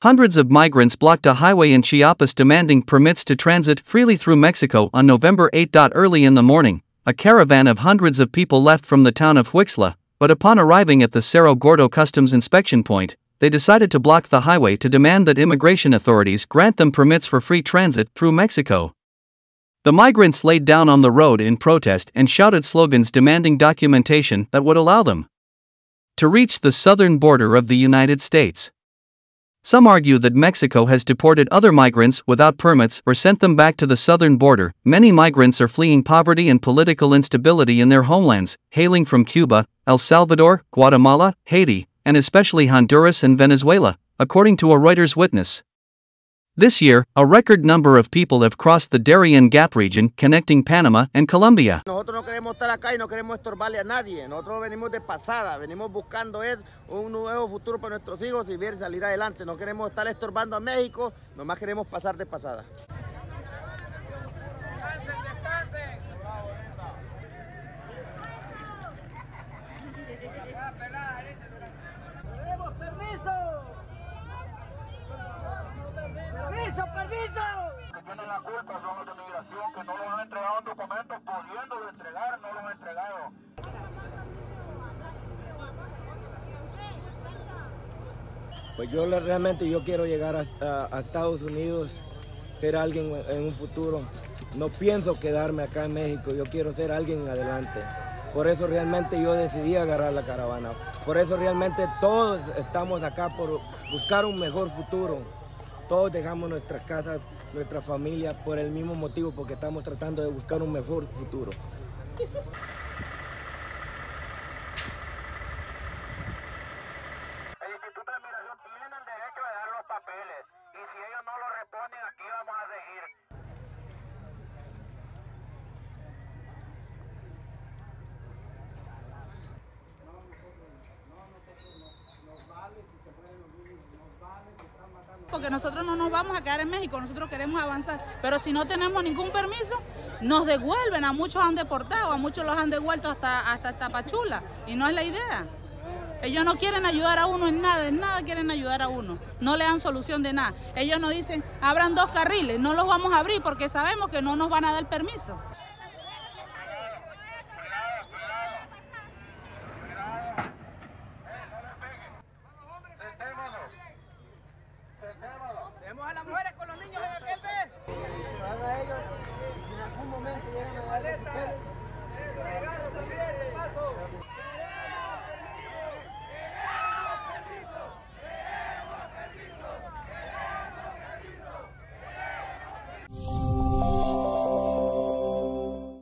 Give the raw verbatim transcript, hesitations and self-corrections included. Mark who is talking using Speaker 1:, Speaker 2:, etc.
Speaker 1: Hundreds of migrants blocked a highway in Chiapas demanding permits to transit freely through Mexico on November eighth. Early in the morning, a caravan of hundreds of people left from the town of Huixla, but upon arriving at the Cerro Gordo customs inspection point, they decided to block the highway to demand that immigration authorities grant them permits for free transit through Mexico. The migrants laid down on the road in protest and shouted slogans demanding documentation that would allow them to reach the southern border of the United States. Some argue that Mexico has deported other migrants without permits or sent them back to the southern border. Many migrants are fleeing poverty and political instability in their homelands, hailing from Cuba, El Salvador, Guatemala, Haiti, and especially Honduras and Venezuela, according to a Reuters witness. This year, a record number of people have crossed the Darien Gap region connecting Panama and Colombia.
Speaker 2: Nosotros no queremos estar acá y no queremos estorbarle a nadie. Nosotros venimos de pasada, venimos buscando es un nuevo futuro para nuestros hijos y ver salir adelante. No queremos estar estorbando a México, nomás queremos pasar de pasada. ¡Queremos permiso! ¡Permiso, permiso!
Speaker 3: Que tienen la culpa son los de migración, que no los han entregado en documentos, pudiéndolo entregar, no los han entregado.
Speaker 4: Pues yo realmente yo quiero llegar a, a, a Estados Unidos, ser alguien en un futuro. No pienso quedarme acá en México, yo quiero ser alguien en adelante. Por eso realmente yo decidí agarrar la caravana. Por eso realmente todos estamos acá por buscar un mejor futuro. Todos dejamos nuestras casas, nuestra familia, por el mismo motivo, porque estamos tratando de buscar un mejor futuro.
Speaker 3: El Instituto de Migración tiene el derecho de dar los papeles, y si ellos no lo responden, aquí vamos a seguir.
Speaker 5: Porque nosotros no nos vamos a quedar en México, nosotros queremos avanzar, pero si no tenemos ningún permiso, nos devuelven, a muchos han deportado, a muchos los han devuelto hasta, hasta Tapachula, y no es la idea. Ellos no quieren ayudar a uno en nada, en nada quieren ayudar a uno, no le dan solución de nada. Ellos nos dicen, abran dos carriles, no los vamos a abrir porque sabemos que no nos van a dar permiso.
Speaker 2: Tenemos a las mujeres con los niños en aquel vez. Se van a ellos, si en algún momento llegan a darle papeles.